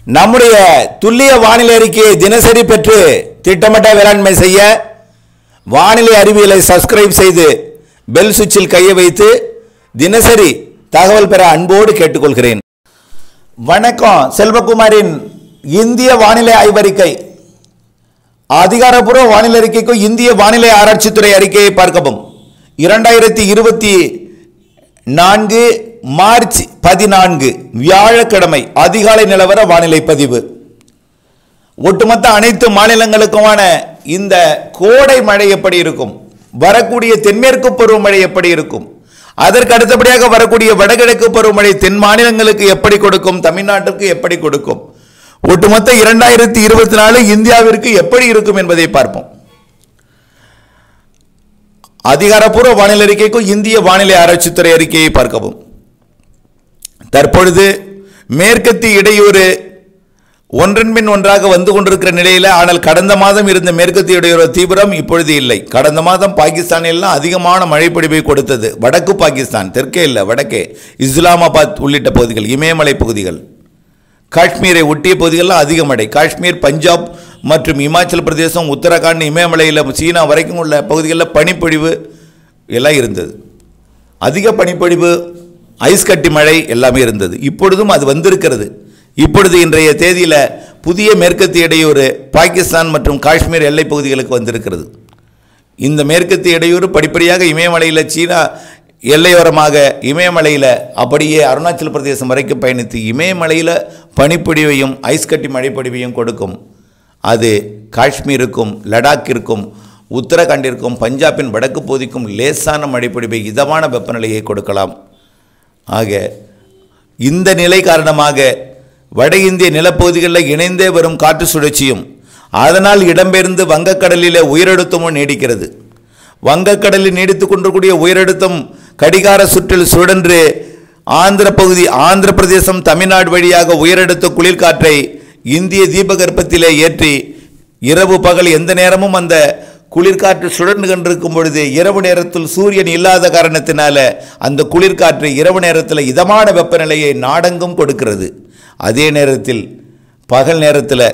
நம்முடைய துல்லிய வானிலை அறிக்கையை தினசரி பெற்று திட்டமிட்ட வேளாண்மை செய்ய வானிலை அறிவியலை சப்ஸ்கிரைப் செய்து பெல் சுவிட்சில் கையை வைத்து தினசரி தகவல் பெற அன்போடு கேட்டுக்கொள்கிறேன். வணக்கம். செல்வகுமாரின் இந்திய வானிலை ஆய்வறிக்கை. அதிகாரப்பூர்வ வானிலை அறிக்கைக்கு இந்திய வானிலை ஆராய்ச்சித்துறை அறிக்கையை பார்க்கவும். 2024 மார்ச் 14 வியாழக்கிழமை அதிகாலை நிலவர வானிலை பதிவு. ஒட்டுமொத்த அனைத்து மாநிலங்களுக்குமான இந்த கோடை மழை எப்படி இருக்கும், வரக்கூடிய தென்மேற்கு பருவமழை எப்படி இருக்கும், அதற்கு அடுத்தபடியாக வரக்கூடிய வடகிழக்கு பருவமழை தென் மாநிலங்களுக்கு எப்படி கொடுக்கும், தமிழ்நாட்டுக்கு எப்படி கொடுக்கும், ஒட்டுமொத்த 2024 இந்தியாவிற்கு எப்படி இருக்கும் என்பதை பார்ப்போம். அதிகாரப்பூர்வ வானிலை அறிக்கைக்கும் இந்திய வானிலை ஆராய்ச்சித்துறை அறிக்கையை பார்க்கவும். தற்பொழுது மேற்கத்திய இடையூறு ஒன்றன் பின் ஒன்றாக வந்து கொண்டிருக்கிற நிலையில், ஆனால் கடந்த மாதம் இருந்த மேற்கத்திய இடையூறு தீவிரம் இப்பொழுது இல்லை. கடந்த மாதம் பாகிஸ்தானில் அதிகமான மழைப்பொழிவை கொடுத்தது. வடக்கு பாகிஸ்தான், தெற்கே இல்லை, வடக்கே இஸ்லாமாபாத் உள்ளிட்ட பகுதிகள், இமயமலை பகுதிகள், காஷ்மீரை ஒட்டிய பகுதிகளெலாம் அதிக மழை. காஷ்மீர், பஞ்சாப் மற்றும் இமாச்சல பிரதேசம், உத்தரகாண்ட், இமயமலையில் சீனா வரைக்கும் உள்ள பகுதிகளில் பனிப்பொழிவு எல்லாம் இருந்தது. அதிக பனிப்பொழிவு, ஐஸ் கட்டி மழை எல்லாமே இருந்தது. இப்பொழுதும் அது வந்திருக்கிறது. இப்பொழுது இன்றைய தேதியில் புதிய மேற்கத்திய இடையூறு பாகிஸ்தான் மற்றும் காஷ்மீர் எல்லை பகுதிகளுக்கு வந்திருக்கிறது. இந்த மேற்கத்திய இடையூறு படிப்படியாக இமயமலையில், சீனா எல்லையோரமாக இமயமலையில் அப்படியே அருணாச்சல பிரதேசம் வரைக்கும் பயணித்து இமயமலையில் பனிப்பொழிவையும் ஐஸ் கட்டி மழைப்பொழிவையும் கொடுக்கும். அது காஷ்மீருக்கும், லடாக்கிற்கும், உத்தரகாண்டிற்கும், பஞ்சாபின் வடக்கு பகுதிக்கும் லேசான மழைப்பொழிவை, இதமான வெப்பநிலையை கொடுக்கலாம். ஆக இந்த நிலை காரணமாக வட இந்திய நிலப்பகுதிகளில் இணைந்தே வரும் காற்று சுழற்சியும் அதனால் இடம்பெயர்ந்து வங்கக்கடலில் உயரழுத்தமும் நீடிக்கிறது. வங்கக்கடலில் நீடித்து கொண்டிருக்கூடிய உயரழுத்தம் கடிகார சுற்றில் சுழன்று ஆந்திர பிரதேசம், தமிழ்நாடு வழியாக உயரழுத்த குளிர்காற்றை இந்திய தீபகற்பத்திலே ஏற்றி இரவு பகல் எந்த நேரமும் அந்த குளிர்காற்று சுழன்று கொண்டிருக்கும் பொழுது, இரவு நேரத்தில் சூரியன் இல்லாத காரணத்தினால அந்த குளிர்காற்று இரவு நேரத்தில் இதமான வெப்பநிலையை நாடெங்கும் கொடுக்கிறது. அதே நேரத்தில் பகல் நேரத்தில்,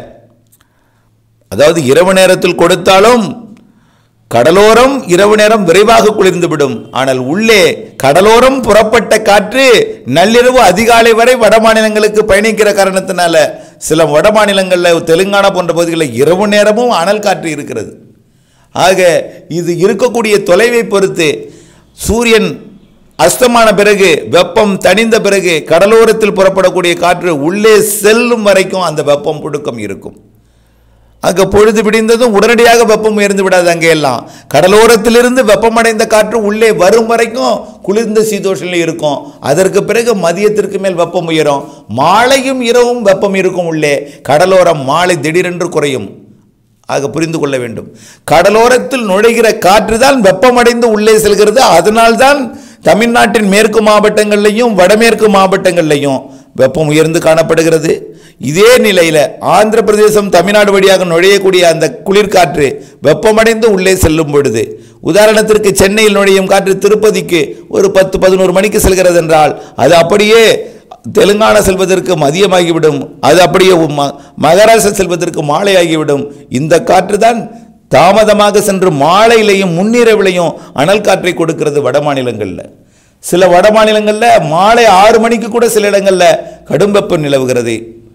அதாவது இரவு நேரத்தில் கொடுத்தாலும் கடலோரம் இரவு நேரம் விரைவாக குளிர்ந்துவிடும். ஆனால் உள்ளே கடலோரம் புறப்பட்ட காற்று நள்ளிரவு அதிகாலை வரை வட மாநிலங்களுக்கு பயணிக்கிற காரணத்தினால சில வட மாநிலங்களில், தெலுங்கானா போன்ற பகுதிகளில் இரவு நேரமும் அனல் காற்று இருக்கிறது. ஆக இது இருக்கக்கூடிய தொலைவை பொறுத்து சூரியன் அஸ்தமான பிறகு, வெப்பம் தணிந்த பிறகு கடலோரத்தில் புறப்படக்கூடிய காற்று உள்ளே செல்லும் வரைக்கும் அந்த வெப்பம் புழுக்கம் இருக்கும். அங்கே பொழுது விடிந்ததும் உடனடியாக வெப்பம் உயர்ந்து விடாது. அங்கே எல்லாம் கடலோரத்திலிருந்து வெப்பமடைந்த காற்று உள்ளே வரும் வரைக்கும் குளிர்ந்த சீதோஷனில் இருக்கும். அதற்கு பிறகு மதியத்திற்கு மேல் வெப்பம் உயரும். மாலையும் இரவும் வெப்பம் இருக்கும் உள்ளே. கடலோரம் மாலை திடீரென்று குறையும். ஆக புரிந்து கொள்ள வேண்டும், கடலோரத்தில் நுழைகிற காற்று தான் வெப்பமடைந்து உள்ளே செல்கிறது. அதனால்தான் தமிழ்நாட்டின் மேற்கு மாவட்டங்கள்லையும் வடமேற்கு மாவட்டங்கள்லையும் வெப்பம் உயர்ந்து காணப்படுகிறது. இதே நிலையில் ஆந்திர பிரதேசம், தமிழ்நாடு வழியாக நுழையக்கூடிய அந்த குளிர்காற்று வெப்பமடைந்து உள்ளே செல்லும் பொழுது, உதாரணத்திற்கு சென்னையில் நுழையும் காற்று திருப்பதிக்கு ஒரு 10-11 மணிக்கு செல்கிறது என்றால், அது அப்படியே தெலுங்கானா செல்வதற்கு மதியமாகிவிடும். அது அப்படியே மகாராஷ்டிரா செல்வதற்கு மாலை ஆகிவிடும். இந்த காற்று தான் தாமதமாக சென்று மாலையிலையும் முன்னிரவிலையும் அனல் காற்றை கொடுக்கிறது வட மாநிலங்களில். சில வட மாநிலங்களில் மாலை 6 மணிக்கு கூட சில இடங்களில் கடும் வெப்பம் நிலவுகிறது.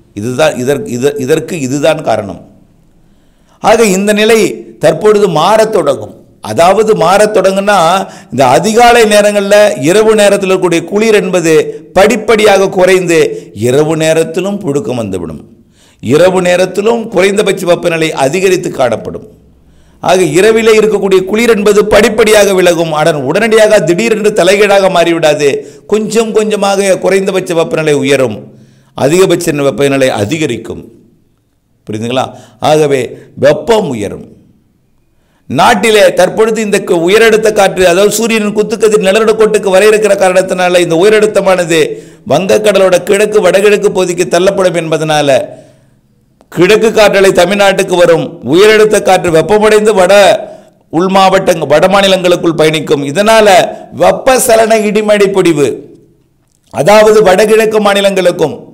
இதுதான் காரணம். ஆக இந்த நிலை தற்பொழுது மாறத் தொடங்கும். அதாவது மாறத் தொடங்குனா, இந்த அதிகாலை நேரங்களில் இரவு நேரத்தில் இருக்கக்கூடிய குளிர் என்பது படிப்படியாக குறைந்து இரவு நேரத்திலும் புழுக்கம் வந்துவிடும். இரவு நேரத்திலும் குறைந்தபட்ச வெப்பநிலை அதிகரித்து காணப்படும். ஆக இரவிலே இருக்கக்கூடிய குளிர் என்பது படிப்படியாக விலகும். உடனடியாக திடீரென்று தலைகீழாக மாறிவிடாது. கொஞ்சம் கொஞ்சமாக குறைந்தபட்ச வெப்பநிலை உயரும், அதிகபட்ச வெப்பநிலை அதிகரிக்கும். புரியுதுங்களா? ஆகவே வெப்பம் உயரும். நாட்டிலே தற்பொழுது இந்த உயரழுத்த காற்று, அதாவது சூரியனின் குத்துக்கதிர் நிலநடுக்கோட்டுக்கு வர இருக்கிற காரணத்தினால இந்த உயரழுத்தமானது வங்கக்கடலோட கிழக்கு வடகிழக்கு பகுதிக்கு தள்ளப்படும் என்பதனால கிழக்கு காற்றலை தமிழ்நாட்டுக்கு வரும். உயரழுத்த காற்று வெப்பமடைந்து உள் மாவட்டங்கள், வட மாநிலங்களுக்குள் பயணிக்கும். இதனால வெப்பசலன இடிமழை பொழிவு, அதாவது வடகிழக்கு மாநிலங்களுக்கும்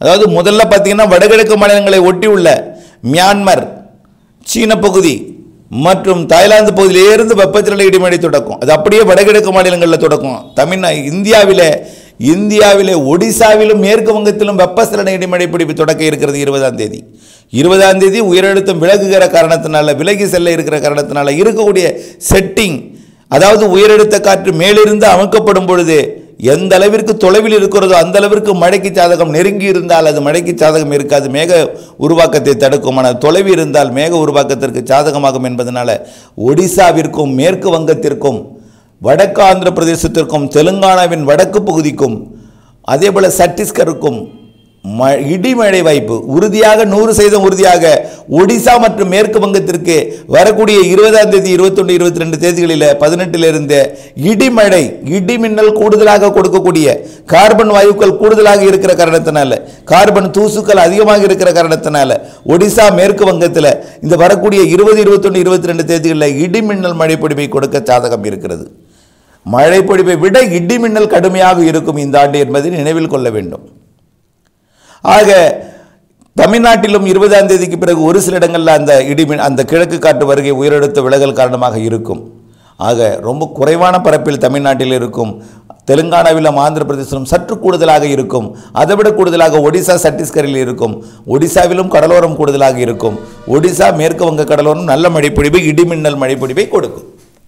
அதாவது முதல்ல பார்த்தீங்கன்னா வடகிழக்கு மாநிலங்களை ஒட்டியுள்ள மியான்மர், சீன பகுதி மற்றும் தாய்லாந்து பகுதியிலிருந்து வெப்பச்சலன இடிமழை தொடக்கும். அது அப்படியே வடகிழக்கு மாநிலங்களில் தொடக்கும். இந்தியாவிலே ஒடிசாவிலும் மேற்கு வங்கத்திலும் வெப்பச்சலன இடிமழை பிடிப்பு தொடக்க இருக்கிறது 20ஆம் தேதி. 20ஆம் தேதி உயரழுத்தம் விலகுகிற காரணத்தினால, விலகி செல்ல இருக்கிற காரணத்தினால இருக்கக்கூடிய செட்டிங், அதாவது உயரழுத்த காற்று மேலிருந்து அமைக்கப்படும் பொழுது எந்த அளவிற்கு தொலைவில் இருக்கிறதோ அந்த அளவிற்கு மழைக்கு சாதகம். நெருங்கி இருந்தால் அது மழைக்கு சாதகம் இருக்காது, மேக உருவாக்கத்தை தடுக்கும். ஆனால் தொலைவில் இருந்தால் மேக உருவாக்கத்திற்கு சாதகமாகும் என்பதனால ஒடிசாவிற்கும் மேற்கு வங்கத்திற்கும் வடக்கு ஆந்திர பிரதேசத்திற்கும் தெலுங்கானாவின் வடக்கு பகுதிக்கும் அதேபோல் சத்தீஸ்கருக்கும் இடிமழை வாய்ப்பு உறுதியாக 100% உறுதியாக ஒடிசா மற்றும் மேற்கு வங்கத்திற்கு வரக்கூடிய 20ஆம் தேதி 21, 22 தேதிகளில் 18 இடிமழை, இடிமின்னல் கூடுதலாக கொடுக்கக்கூடிய கார்பன் வாயுக்கள் கூடுதலாக இருக்கிற காரணத்தினால, கார்பன் தூசுக்கள் அதிகமாக இருக்கிற காரணத்தினால ஒடிசா மேற்கு வங்கத்தில் இந்த வரக்கூடிய 20, 21, 22 தேதிகளில் இடிமின்னல் மழைப்பொழிவை கொடுக்க சாதகம் இருக்கிறது. மழைப்பொழிவை விட இடிமின்னல் கடுமையாக இருக்கும் இந்த ஆண்டு என்பதை நினைவில் கொள்ள வேண்டும். ஆக தமிழ்நாட்டிலும் 20ஆம் தேதிக்கு பிறகு ஒரு சில இடங்களில் அந்த கிழக்கு காற்று வருகை உயரழுத்த விலகல் காரணமாக இருக்கும். ஆக ரொம்ப குறைவான பரப்பில் தமிழ்நாட்டில் இருக்கும். தெலுங்கானாவிலும் ஆந்திர பிரதேசத்திலும் சற்று கூடுதலாக இருக்கும். அதைவிட கூடுதலாக ஒடிசா, சத்தீஸ்கரில் இருக்கும். ஒடிசாவிலும் கடலோரம் கூடுதலாக இருக்கும். ஒடிசா மேற்கு வங்க கடலோரம் நல்ல மழைப்பொழிவை, இடிமின்னல் மழைப்பொழிவை கொடுக்கும்.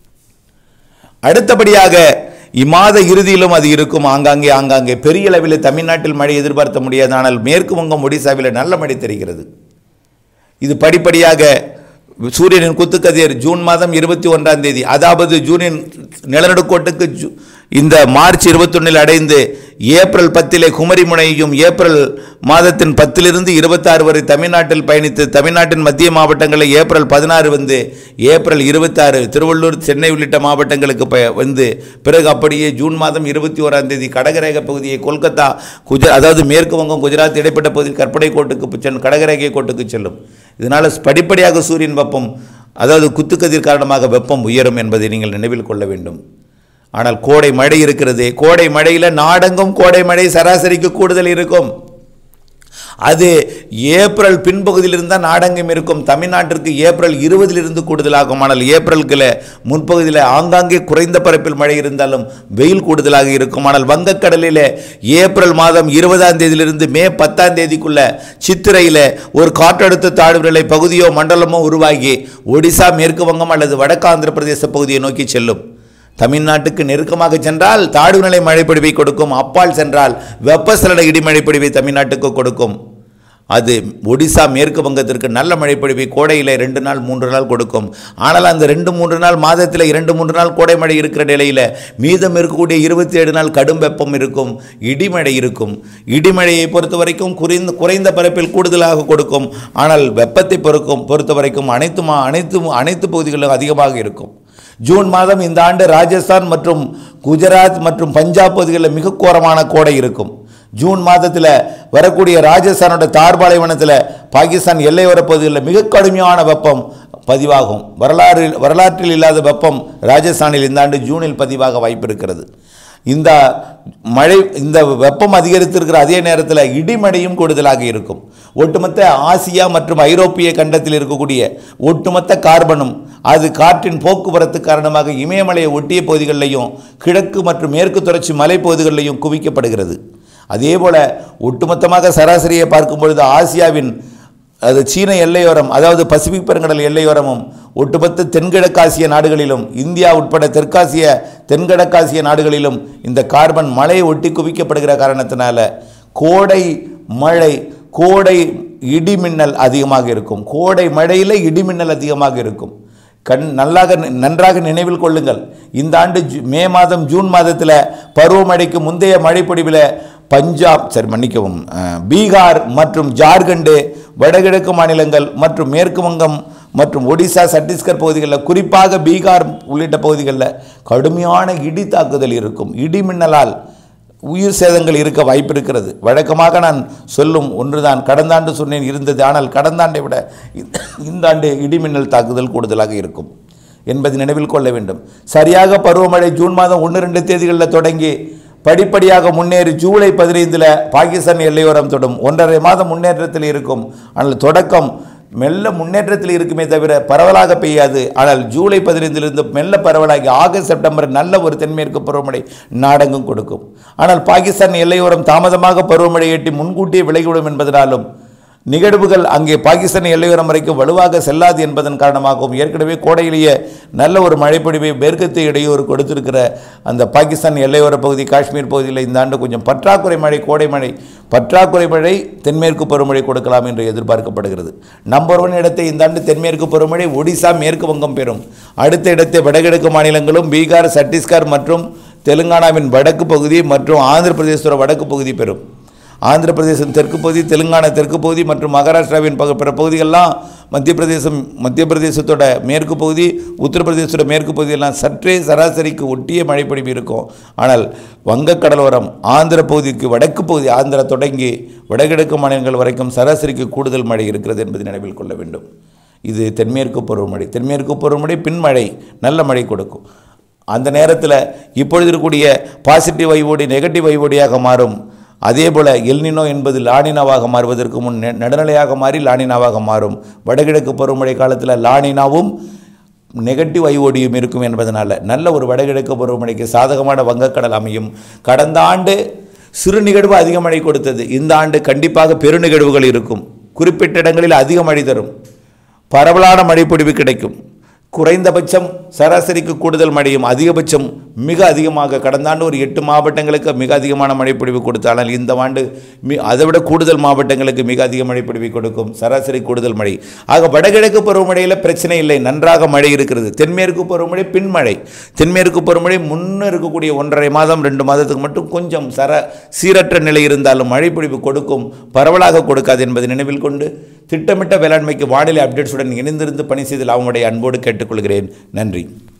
அடுத்தபடியாக இம்மாத இறுதியிலும் அது இருக்கும். ஆங்காங்கே பெரிய அளவில் தமிழ்நாட்டில் மழை எதிர்பார்க்க முடியாது. ஆனால் மேற்கு வங்கம், ஒடிசாவில் நல்ல மழை தெரிகிறது. இது படிப்படியாக சூரியனின் குத்துக்கதிர் ஜூன் மாதம் 21ஆம் தேதி, அதாவது ஜூனின் நிலநடுக்கோட்டுக்கு இந்த மார்ச் 21 அடைந்து ஏப்ரல் 10 குமரி முனையையும் ஏப்ரல் மாதத்தின் 10 26 வரை தமிழ்நாட்டில் பயணித்து தமிழ்நாட்டின் மத்திய மாவட்டங்களை ஏப்ரல் 16 ஏப்ரல் 26 திருவள்ளூர், சென்னை உள்ளிட்ட மாவட்டங்களுக்கு வந்து பிறகு அப்படியே ஜூன் மாதம் 21ஆம் தேதி கடகரேகை பகுதியை கொல்கத்தா, அதாவது மேற்கு வங்கம், குஜராத் இடைப்பட்ட பகுதியில் கற்பனை கோட்டுக்கு கடகரேகை கோட்டுக்கு செல்லும். இதனால் படிப்படியாக சூரியன் வெப்பம், அதாவது குத்துக்கதிர் காரணமாக வெப்பம் உயரும் என்பதை நீங்கள் நினைவில் கொள்ள வேண்டும். ஆனால் கோடை மழை இருக்கிறது. கோடை மழையில் நாடெங்கும் கோடை மழை சராசரிக்கு கூடுதல் இருக்கும். அது ஏப்ரல் பின்பகுதியில் இருந்தால் நாடெங்கும் இருக்கும். தமிழ்நாட்டிற்கு ஏப்ரல் 20 கூடுதலாகும். ஆனால் ஏப்ரலுக்கு முன்பகுதியில் ஆங்காங்கே குறைந்த பரப்பில் மழை இருந்தாலும் வெயில் கூடுதலாக இருக்கும். ஆனால் வங்கக்கடலில் ஏப்ரல் மாதம் 20ஆம் தேதியிலிருந்து மே 10ஆம் தேதிக்குள்ள சித்திரையில் ஒரு காற்றழுத்த தாழ்வு நிலை பகுதியோ மண்டலமோ உருவாகி ஒடிசா, மேற்கு வங்கம் அல்லது வடக்கு ஆந்திர பிரதேச பகுதியை நோக்கி செல்லும். தமிழ்நாட்டுக்கு நெருக்கமாக சென்றால் தாழ்வுநிலை மழைப்பொழிவை கொடுக்கும். அப்பால் சென்றால் வெப்பசலன இடிமழைப்பொழிவை தமிழ்நாட்டுக்கு கொடுக்கும். அது ஒடிசா, மேற்கு வங்கத்திற்கு நல்ல மழைப்பொழிவை கோடையில் 2 நாள் 3 நாள் கொடுக்கும். ஆனால் அந்த 2-3 நாள் மாதத்தில் 2-3 நாள் கோடை மழை இருக்கிற நிலையில் மீதம் இருக்கக்கூடிய 27 நாள் கடும் வெப்பம் இருக்கும், இடிமழை இருக்கும். இடிமழையை பொறுத்த வரைக்கும் குறைந்த பரப்பில் கூடுதலாக கொடுக்கும். ஆனால் வெப்பத்தை பொறுத்த வரைக்கும் அனைத்து பகுதிகளிலும் அதிகமாக இருக்கும். ஜூன் மாதம் இந்த ஆண்டு ராஜஸ்தான் மற்றும் குஜராத் மற்றும் பஞ்சாப் பகுதிகளில் மிக கோரமான கோடை இருக்கும். ஜூன் மாதத்தில் வரக்கூடிய ராஜஸ்தானோட தார் பாலைவனத்தில் பாகிஸ்தான் எல்லையோர பகுதிகளில் மிக கடுமையான வெப்பம் பதிவாகும். வரலாற்றில் இல்லாத வெப்பம் ராஜஸ்தானில் இந்த ஆண்டு ஜூனில் பதிவாக வாய்ப்பு இருக்கிறது. இந்த வெப்பம் அதிகரித்திருக்கிற அதே நேரத்தில் இடிமழையும் கூடுதலாக இருக்கும். ஒட்டுமொத்த ஆசியா மற்றும் ஐரோப்பிய கண்டத்தில் இருக்கக்கூடிய ஒட்டுமொத்த கார்பனும் அது காற்றின் போக்குவரத்து காரணமாக இமயமலையை ஒட்டிய பகுதிகளிலையும் கிழக்கு மற்றும் மேற்கு தொடர்ச்சி மலைப்பகுதிகளிலையும் குவிக்கப்படுகிறது. அதே போல ஒட்டுமொத்தமாக சராசரியை பார்க்கும் பொழுது ஆசியாவின் அது சீன எல்லையோரம், அதாவது பசிபிக் பெருங்கடல் எல்லையோரமும் ஒட்டுமொத்த தென்கிழக்காசிய நாடுகளிலும் இந்தியா உட்பட தென்கிழக்காசிய நாடுகளிலும் இந்த கார்பன் மழையை ஒட்டி குவிக்கப்படுகிற காரணத்தினால கோடை மழை, கோடை இடிமின்னல் அதிகமாக இருக்கும். கோடை மழையில் இடிமின்னல் அதிகமாக இருக்கும். நன்றாக நினைவில் கொள்ளுங்கள். இந்த ஆண்டு மே மாதம் ஜூன் மாதத்தில் பருவமழைக்கு முந்தைய மழைப்பொழிவில் பீகார் மற்றும் ஜார்க்கண்டு, வடகிழக்கு மாநிலங்கள் மற்றும் மேற்கு வங்கம் மற்றும் ஒடிசா, சத்தீஸ்கர் பகுதிகளில், குறிப்பாக பீகார் உள்ளிட்ட பகுதிகளில் கடுமையான இடி தாக்குதல் இருக்கும். இடிமின்னலால் உயிர் சேதங்கள் இருக்க வாய்ப்பு இருக்கிறது. வழக்கமாக நான் சொல்லும் ஒன்றுதான், கடந்த ஆண்டு சொன்னேன் இருந்தது. ஆனால் கடந்த ஆண்டை விட இந்த ஆண்டு இடிமின்னல் தாக்குதல் கூடுதலாக இருக்கும் என்பதை நினைவில் கொள்ள வேண்டும். சரியாக பருவமழை ஜூன் மாதம் 1-2 தேதிகளில் தொடங்கி படிப்படியாக முன்னேறி ஜூலை 15 பாகிஸ்தான் எல்லையோரம் தொடும். 1.5 மாதம் முன்னேற்றத்தில் இருக்கும். ஆனால் தொடக்கம் மெல்ல முன்னேற்றத்தில் இருக்குமே தவிர பரவலாக பெய்யாது. ஆனால் ஜூலை 15 மெல்ல பரவலாகி ஆகஸ்ட் செப்டம்பர் நல்ல ஒரு தென்மேற்கு பருவமழை நாடெங்கும் கொடுக்கும். ஆனால் பாகிஸ்தான் எல்லையோரம் தாமதமாக பருவமழை எட்டி முன்கூட்டியே விலகிவிடும் என்பதனாலும் நிகழ்வுகள் அங்கே பாகிஸ்தான் எல்லையோரம் வரைக்கும் வலுவாக செல்லாது என்பதன் காரணமாகவும் ஏற்கனவே கோடையிலேயே நல்ல ஒரு மழைப்பொழிவை மேற்கத்திய இடையூறு கொடுத்திருக்கிற அந்த பாகிஸ்தான் எல்லையோர பகுதி காஷ்மீர் பகுதியில் இந்த ஆண்டு கொஞ்சம் பற்றாக்குறை மழை, கோடை மழை பற்றாக்குறை மழை தென்மேற்கு பருவமழை கொடுக்கலாம் என்று எதிர்பார்க்கப்படுகிறது. நம்பர் 1 இடத்தை இந்த ஆண்டு தென்மேற்கு பருவமழை ஒடிசா, மேற்கு வங்கம் பெறும். அடுத்த இடத்தை வடகிழக்கு மாநிலங்களும் பீகார், சத்தீஸ்கர் மற்றும் தெலுங்கானாவின் வடக்கு பகுதி மற்றும் ஆந்திர பிரதேசத்தோட வடக்கு பகுதி பெறும். ஆந்திர பிரதேசம் தெற்கு பகுதி, தெலுங்கானா தெற்கு பகுதி மற்றும் மகாராஷ்டிராவின் பிற பகுதிகளெல்லாம் மத்திய பிரதேசத்தோட மேற்கு பகுதி, உத்தரப்பிரதேசத்தோட மேற்கு பகுதியெல்லாம் சற்றே சராசரிக்கு ஒட்டிய மழைப்பொழிவு இருக்கும். ஆனால் வங்கக்கடலோரம் ஆந்திர பகுதிக்கு வடக்கு பகுதி, ஆந்திரா தொடங்கி வடகிழக்கு மாநிலங்கள் வரைக்கும் சராசரிக்கு கூடுதல் மழை இருக்கிறது என்பதை நினைவில் கொள்ள வேண்டும். இது தென்மேற்கு பருவமழை. தென்மேற்கு பருவமழை பின்மழை நல்ல மழை கொடுக்கும். அந்த நேரத்தில் இப்பொழுது இருக்கக்கூடிய பாசிட்டிவ் வைவோடி நெகட்டிவ் வைவோடியாக மாறும். அதேபோல் எல்னினோ என்பது லானினாவாக மாறுவதற்கு முன் நடுநிலையாக மாறி லானினாவாக மாறும். வடகிழக்கு பருவமழை காலத்தில் லானினாவும் நெகட்டிவ் ஐஓடியும் இருக்கும் என்பதனால் நல்ல ஒரு வடகிழக்கு பருவமழைக்கு சாதகமான வங்கக்கடல் அமையும். கடந்த ஆண்டு சிறு நிகழ்வு அதிக மழை கொடுத்தது. இந்த ஆண்டு கண்டிப்பாக பெருநிகழ்வுகள் இருக்கும். குறிப்பிட்ட இடங்களில் அதிக மழை தரும். பரவலான மழைப்பொழிவு கிடைக்கும். குறைந்தபட்சம் சராசரிக்கு கூடுதல் மழையும் அதிகபட்சம் மிக அதிகமாக கடந்த ஆண்டு ஒரு 8 மாவட்டங்களுக்கு மிக அதிகமான மழைப்பொழிவு கொடுத்தால் இந்த ஆண்டு அதைவிட கூடுதல் மாவட்டங்களுக்கு மிக அதிக மழைப்பொழிவு கொடுக்கும். சராசரி கூடுதல் மழை. ஆக வடகிழக்கு பருவமழையில் பிரச்சனை இல்லை, நன்றாக மழை இருக்கிறது. தென்மேற்கு பருவமழை பின்மழை. தென்மேற்கு பருவமழை முன்னே இருக்கக்கூடிய 1.5 மாதம் 2 மாதத்துக்கு மட்டும் கொஞ்சம் சீரற்ற நிலை இருந்தாலும் மழைப்பொழிவு கொடுக்கும், பரவலாக கொடுக்காது என்பதை நினைவில் கொண்டு திட்டமிட்ட வேளாண்மைக்கு வானிலை அப்டேட்ஸுடன் இணைந்திருந்து பணி செய்து அவனுடைய அன்போடு கேட்டுக்கொள்கிறேன். நன்றி.